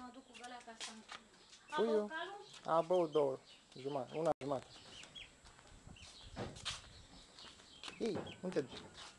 mă duc cu găleaca asta. A Pui băut eu. calul? A băut două. Jumătate. Una jumătate. Ei, unde te duci?